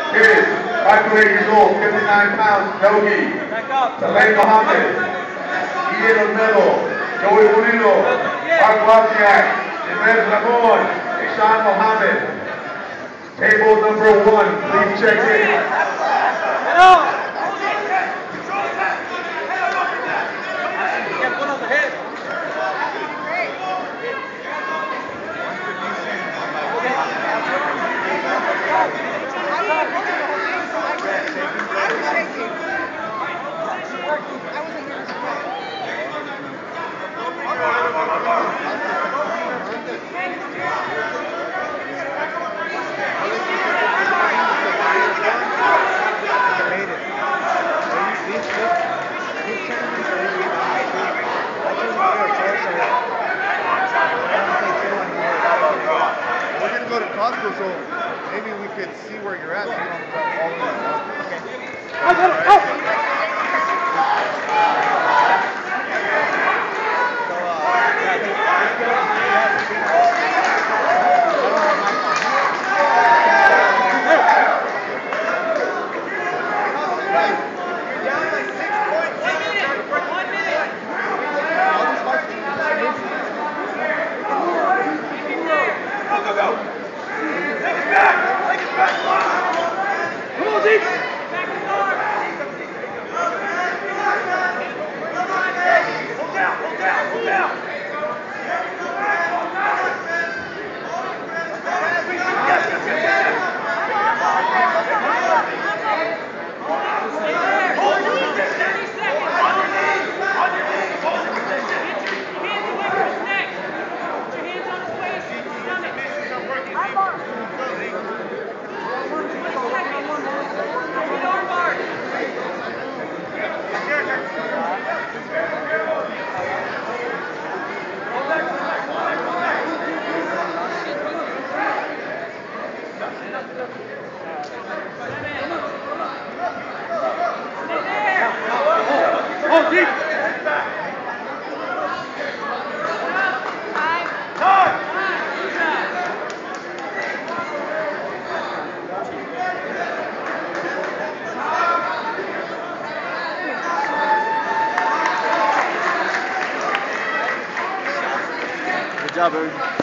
is 5 years old, 59 pounds, Nogi. Saleh Mohammed. Ian O'Neill, Joey Bonito, Mark Wozniak, Jimenez Ramon, Ishan Mohammed. Table number 1, please check in. So maybe we could see where you're at so you don't drive all the way around. Good job, Aaron.